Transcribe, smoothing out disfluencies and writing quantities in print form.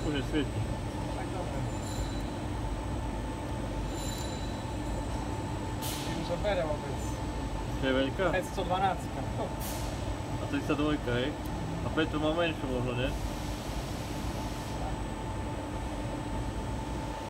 Už nesvieti. Tak dobre. Už sa bere vôbec. To je veľká? 512. A 32, hej? A preto má menšiu možno, nie?